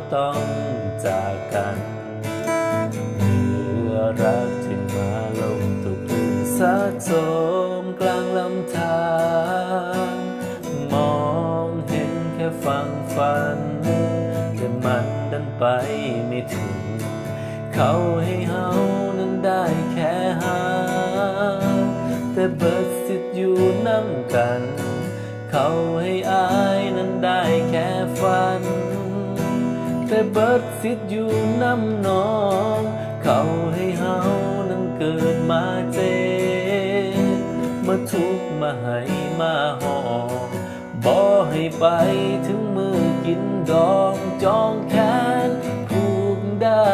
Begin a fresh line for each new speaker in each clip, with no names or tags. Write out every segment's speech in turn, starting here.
ต้องจากกันเมื่อรักจึงมาลงตุกลื่นสะสมกลางลำธารมองเห็นแค่ฝั่งฝันแต่มันดันไปไม่ถึงเขาให้เฮานั้นได้แค่หาแต่เบิดสิทธิ์อยู่น้ำกันเขาให้อายนั้นได้แค่ฝันแต่เบิดสิทธิ์อยู่น้ำน้องเขาให้เฮานั้นเกิดมาเจ็บมาทุกข์มาให้มาห่อบ่ให้ไปถึงมือกินดองจองแขนผูกได้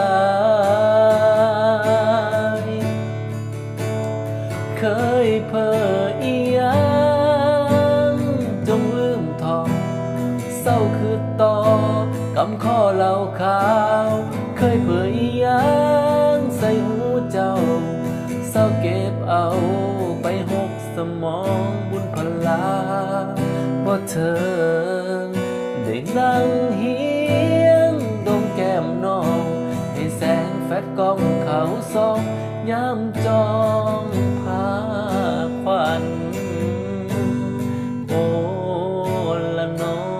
เคยเพ้ออีหยังจงลืมทอเศร้าคือต่อกำข้อเหล่าขาวเคยเพ้ออีหยังใส่หูเจ้าเศร้าเก็บเอาไปหกสมองบุญพลาว่าเธอได้นั่งเฮียงดงแก้มน้องให้แสงแฟดกล้องเขาส่องย้ำจองพาควันโอละน้อง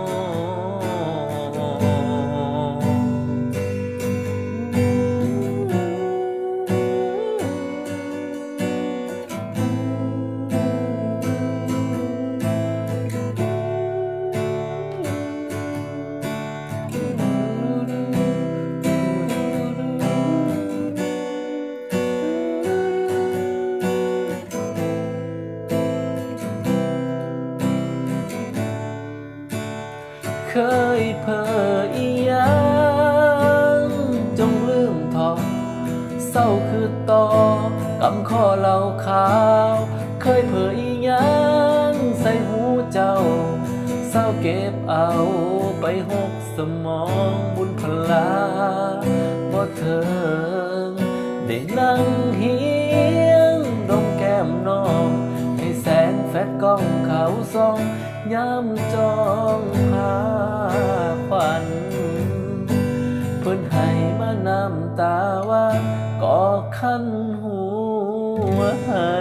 เคยเพ้ออีหยังจงลืมทอเศร้าคือต่อกำข้อเหล่าขาวเคยเพ้ออีหยังใส่หูเจ้าเศร้าเก็บเอาไปหกสมองบุญพลาบ่เธอได้นั่งเฮียงดงแก้มน้องให้แสงแฟดกล้องเขาส่องย้ำจองพาควันเพิ่นให้มาน้ำตาว่าก็คันหัวให้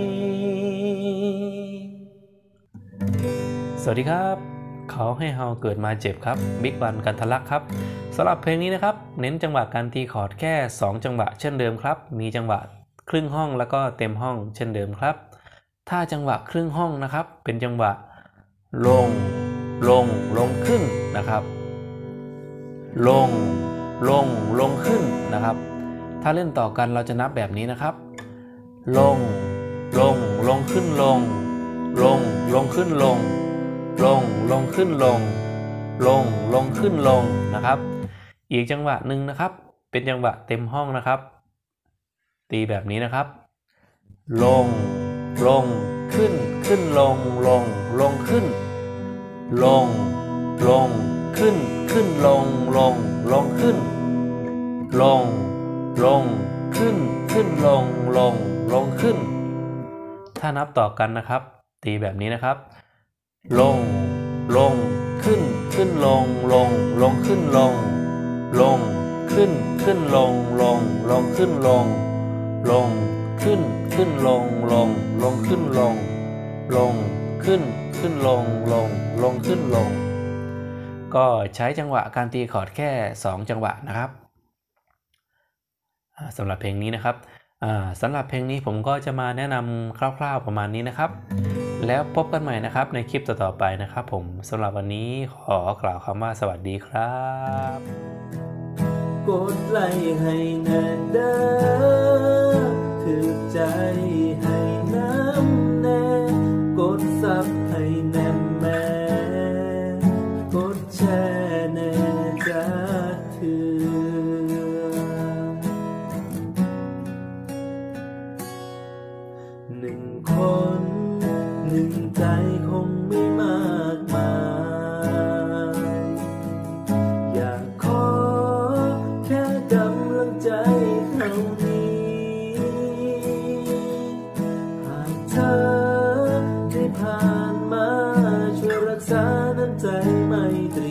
สวัสดีครับเขาให้เฮาเกิดมาเจ็บครับบิ๊กบันกันทะลักครับสำหรับเพลงนี้นะครับเน้นจังหวะการตีคอร์ดแค่2จังหวะเช่นเดิมครับมีจังหวะครึ่งห้องแล้วก็เต็มห้องเช่นเดิมครับถ้าจังหวะครึ่งห้องนะครับเป็นจังหวะลงขึ้นนะครับลงขึ้นนะครับถ้าเล่นต่อกันเราจะนับแบบนี้นะครับลงขึ้นลงขึ้นลงขึ้นลงขึ้นลงนะครับอีกจังหวะหนึ่งนะครับเป็นจังหวะเต็มห้องนะครับตีแบบนี้นะครับลงขึ้นลงขึ้นลงขึ้นลงขึ้นลงขึ้นลงขึ้นถ้านับต่อกันนะครับตีแบบนี้นะครับลงขึ้นลงขึ้นลงขึ้นลงขึ้นลงขึ้นลงขึ้นลงขึ้นลงขึ้นลงก็ใช้จังหวะการตีคอร์ดแค่2จังหวะนะครับสำหรับเพลงนี้นะครับสำหรับเพลงนี้ผมก็จะมาแนะนำคร่าวๆประมาณนี้นะครับแล้วพบกันใหม่นะครับในคลิปต่อๆไปนะครับผมสำหรับวันนี้ขอกล่าวคำว่าสวัสดีครับกดไลค์ให้แน่เด้อถือใจให้น้ำแน่กดซับให้แน่แม่กดแชร์แน่จ้าถือหนึ่งคนหนึ่งใจคงไม่มากมายอยากขอแค่กำลังใจเท่านี้หากเธอได้ผ่านมาช่วยรักษาน้ำใจไมตรี